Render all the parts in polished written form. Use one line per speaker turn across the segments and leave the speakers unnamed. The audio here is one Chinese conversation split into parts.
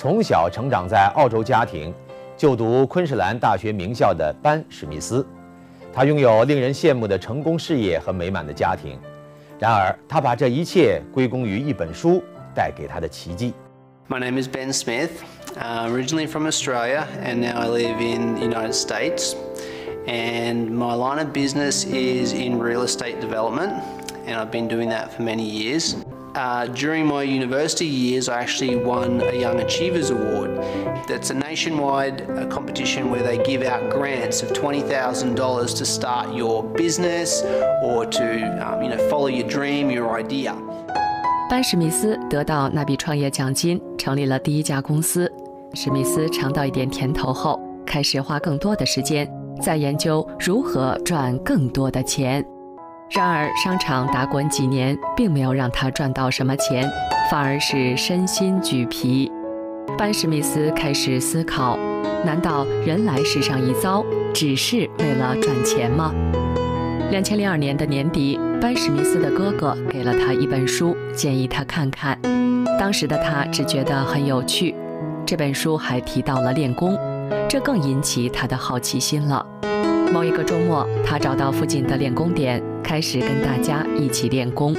从小成长在澳洲家庭，就读昆士兰大学名校的班·史密斯。他拥有令人羡慕的成功事业和美满的家庭。然而，他把这一切归功于一本书带给他的奇迹。
My name is Ben Smith, originally from Australia, and now I live in the United States. And my line of business is in real estate development, and I've been doing that for many years. During my university years, I actually won a Young Achievers Award. That's a nationwide competition where they give out grants of $20,000 to start your business or to follow your dream, your idea.
班·史密斯得到那笔创业奖金，成立了第一家公司。史密斯尝到一点甜头后，开始花更多的时间在研究如何赚更多的钱。然而，商场打滚几年，并没有让他赚到什么钱，反而是身心俱疲。班·史密斯开始思考：难道人来世上一遭，只是为了赚钱吗？2002年的年底，班·史密斯的哥哥给了他一本书，建议他看看。当时的他只觉得很有趣，这本书还提到了练功，这更引起他的好奇心了。某一个周末，他找到附近的练功点，开始跟大家一起练功。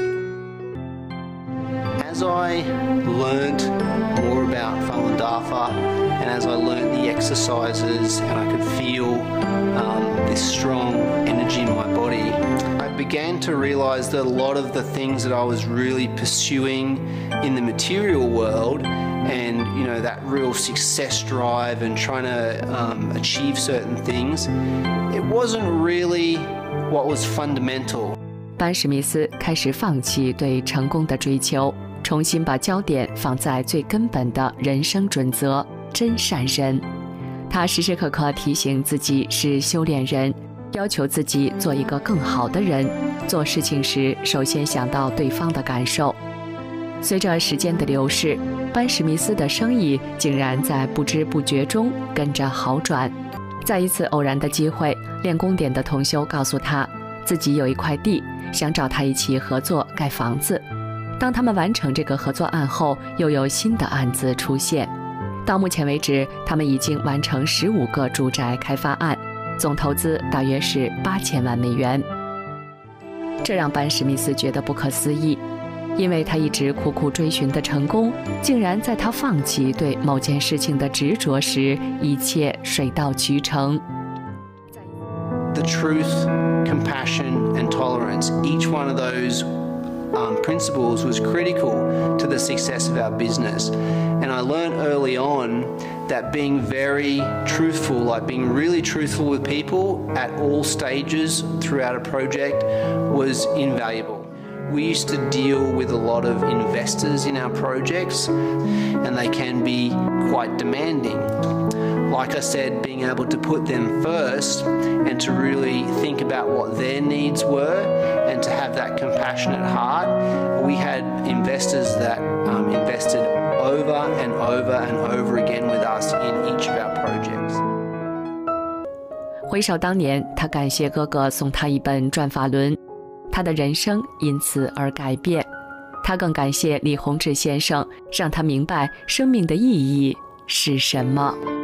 As I learnt more about Falun Dafa, and as I learnt the exercises, and I could feel this strong energy in my body, I began to realize that a lot of the things that I was really pursuing in the material world, and that real success drive and trying to achieve certain things, it wasn't really what was fundamental.
班·史密斯开始放弃对成功的追求，重新把焦点放在最根本的人生准则——真善人。他时时刻刻提醒自己是修炼人，要求自己做一个更好的人。做事情时，首先想到对方的感受。随着时间的流逝，班·史密斯的生意竟然在不知不觉中跟着好转。在一次偶然的机会，练功点的同修告诉他，自己有一块地，想找他一起合作盖房子。当他们完成这个合作案后，又有新的案子出现。到目前为止，他们已经完成15个住宅开发案，总投资大约是8000万美元。这让班·史密斯觉得不可思议，因为他一直苦苦追寻的成功，竟然在他放弃对某件事情的执着时，一切水到渠成。
The truth, compassion, and tolerance, each one of those principles was critical to the success of our business. And I learned early on that being very truthful, like being really truthful with people at all stages throughout a project, was invaluable. We used to deal with a lot of investors in our projects, and they can be quite demanding. Like I said, being able to put them first and to really think about what their needs were and to have that compassionate heart. We had investors that invested over and over and over again with us in each of our projects.
回首当年，他感谢哥哥送他一本转法轮，他的人生因此而改变。他更感谢李洪志先生，让他明白生命的意义是什么。